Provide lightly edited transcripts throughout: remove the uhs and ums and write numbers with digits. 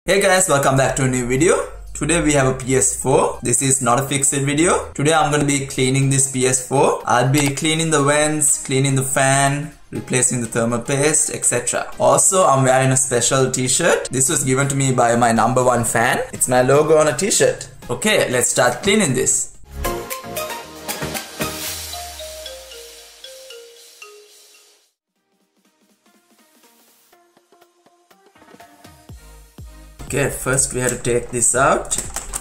Hey guys, welcome back to a new video. Today we have a PS4. This is not a fixed video. Today I'm going to be cleaning this PS4. I'll be cleaning the vents, cleaning the fan, replacing the thermal paste, etc. Also, I'm wearing a special t-shirt. This was given to me by my #1 fan. It's my logo on a t-shirt. Okay, let's start cleaning this. Okay, first we have to take this out.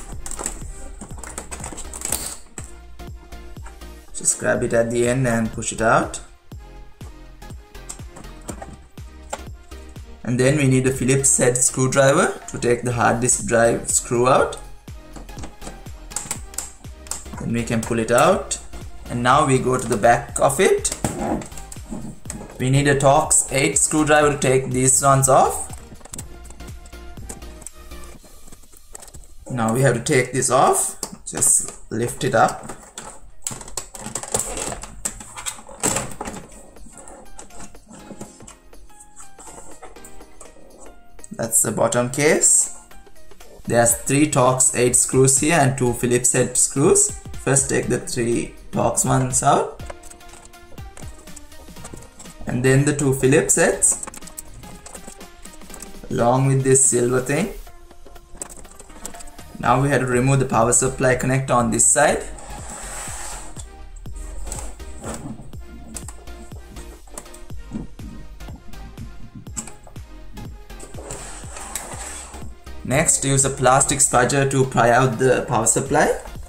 Just grab it at the end and push it out. And then we need a Phillips head screwdriver to take the hard disk drive screw out. Then we can pull it out. And now we go to the back of it. We need a Torx 8 screwdriver to take these ones off. Now we have to take this off. Just lift it up. That's the bottom case. There's 3 Torx 8 screws here and 2 Phillips head screws. First take the 3 Torx ones out. And then the 2 Phillips heads. Along with this silver thing. Now we have to remove the power supply connector on this side. Next, use a plastic spudger to pry out the power supply.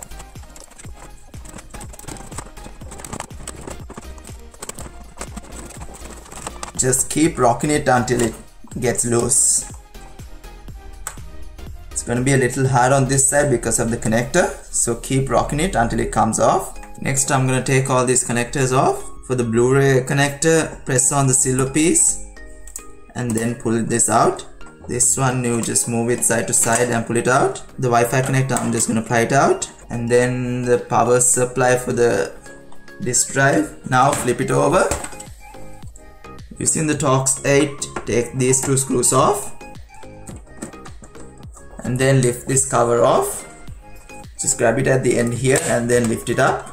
Just keep rocking it until it gets loose. It's going to be a little hard on this side because of the connector, so keep rocking it until it comes off. Next, I'm going to take all these connectors off. For the Blu-ray connector, press on the silver piece and then pull this out. This one you just move it side to side and pull it out. The Wi-Fi connector, I'm just going to pry it out. And then the power supply for the disk drive. Now flip it over. Using the Torx 8, take these 2 screws off. And then lift this cover off. Just grab it at the end here and then lift it up.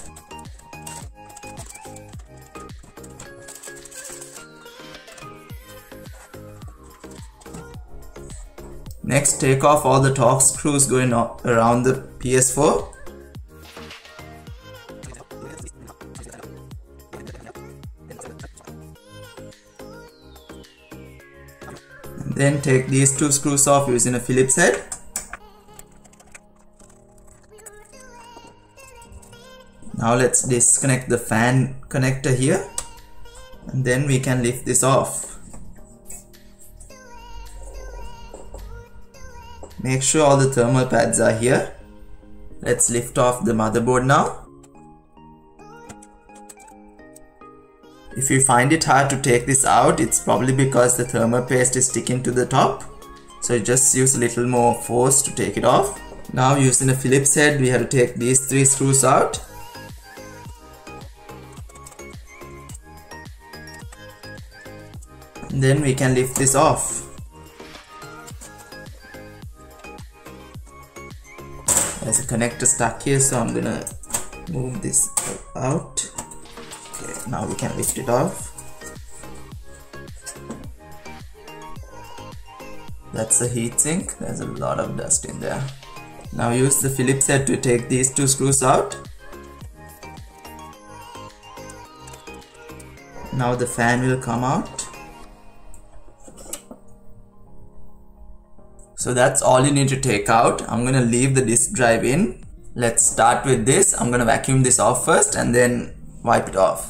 Next, take off all the Torx screws going around the PS4. Then take these 2 screws off using a Phillips head. Now let's disconnect the fan connector here. And then we can lift this off. Make sure all the thermal pads are here. Let's lift off the motherboard now. If you find it hard to take this out, it's probably because the thermal paste is sticking to the top. So just use a little more force to take it off. Now using a Phillips head, we have to take these 3 screws out. And then we can lift this off. There's a connector stuck here, so I'm gonna move this out. Okay, now we can lift it off. That's a heatsink. There's a lot of dust in there. Now use the Phillips head to take these 2 screws out. Now the fan will come out. So that's all you need to take out. I'm gonna leave the disk drive in. Let's start with this. I'm gonna vacuum this off first and then wipe it off.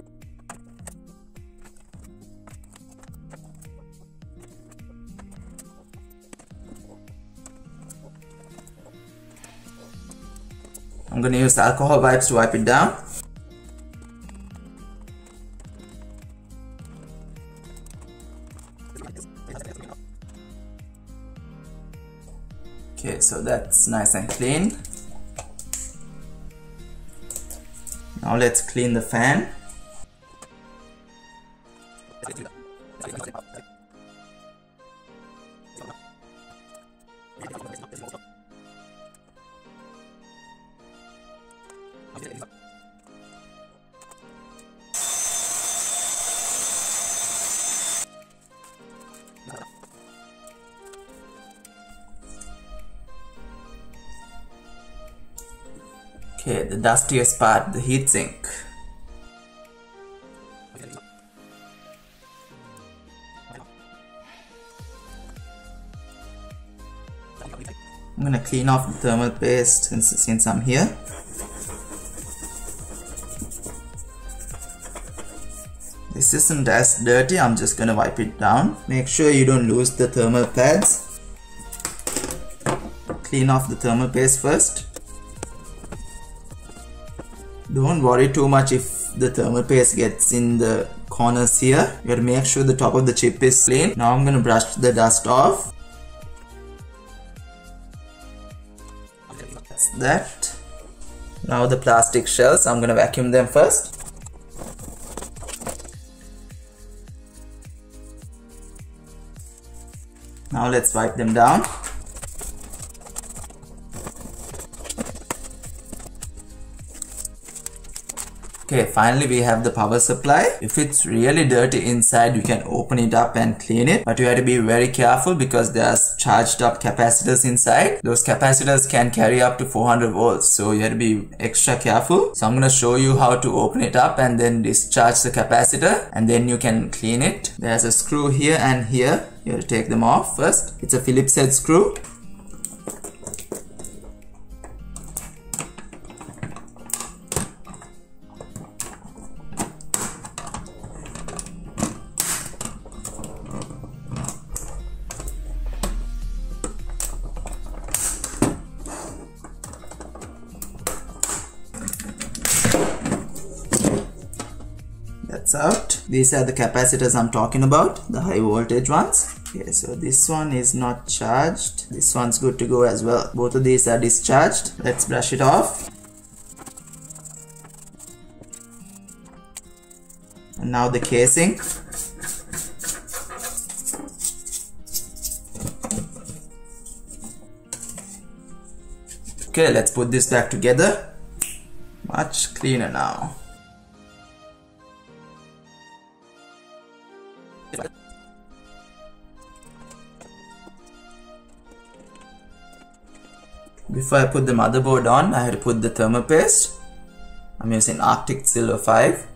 I'm gonna use alcohol wipes to wipe it down. Okay, so that's nice and clean. Now let's clean the fan. Okay, the dustiest part, the heatsink. I'm gonna clean off the thermal paste since I'm here. This isn't as dirty, I'm just gonna wipe it down. Make sure you don't lose the thermal pads. Clean off the thermal paste first. Don't worry too much if the thermal paste gets in the corners here. You gotta make sure the top of the chip is clean. Now I'm gonna brush the dust off. That's that. Now the plastic shells, I'm gonna vacuum them first. Now let's wipe them down. Okay, finally we have the power supply. If it's really dirty inside, you can open it up and clean it. But you have to be very careful because there's charged up capacitors inside. Those capacitors can carry up to 400 volts. So you have to be extra careful. So I'm going to show you how to open it up and then discharge the capacitor. And then you can clean it. There's a screw here and here. You have to take them off first. It's a Phillips head screw. That's out. These are the capacitors I'm talking about, the high voltage ones. Okay, so this one is not charged. This one's good to go as well. Both of these are discharged. Let's brush it off. And now the casing. Okay, let's put this back together. Much cleaner now. Before I put the motherboard on, I had to put the thermal paste. I'm using Arctic Silver 5.